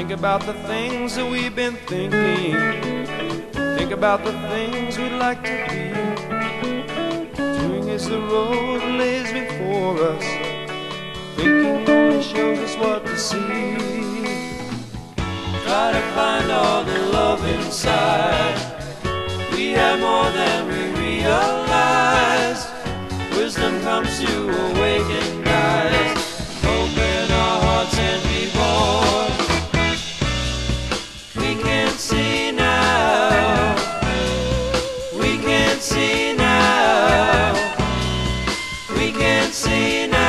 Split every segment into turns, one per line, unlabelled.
Think about the things that we've been thinking. Think about the things we'd like to be. Doing as the road lays before us. Thinking only shows us what to see. Try to find all the love inside. We have more than we realize. Wisdom comes to awaken eyes. Open our hearts and be born. We can see now. We can see now. We can see now.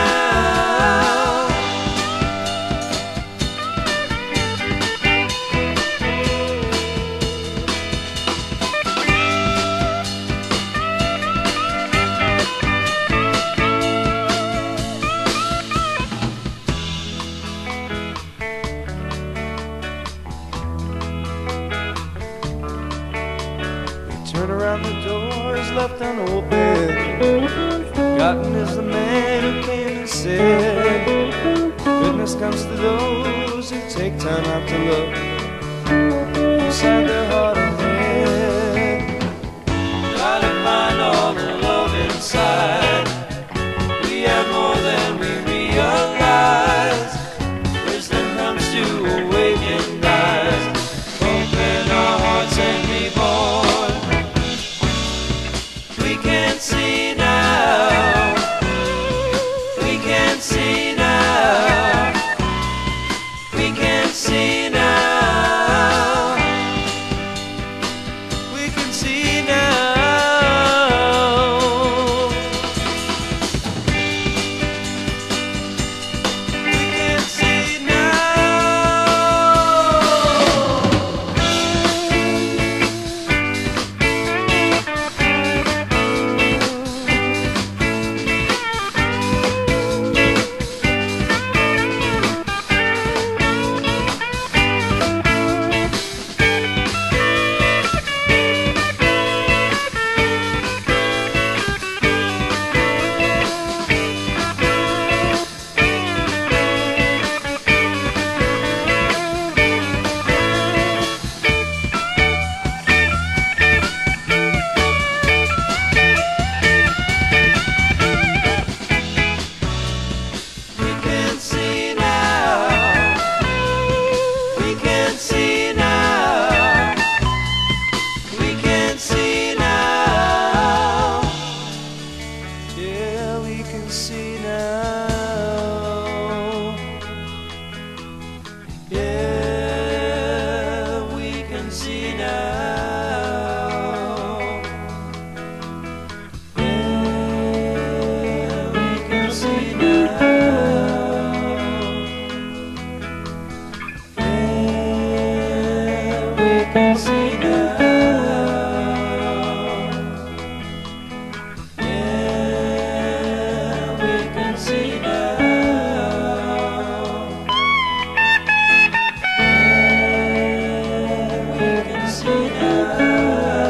Turn around, the door is left unopened. Forgotten is the man who came and said, goodness comes to those who take time out to look inside their heart and head. Try to find all the love inside. We have more than we realize. Wisdom comes to awaken eyes. Open our hearts and be born. We can see now. We can see now. We can see now. We can see now. We can see now.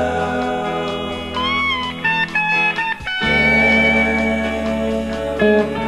Thank you.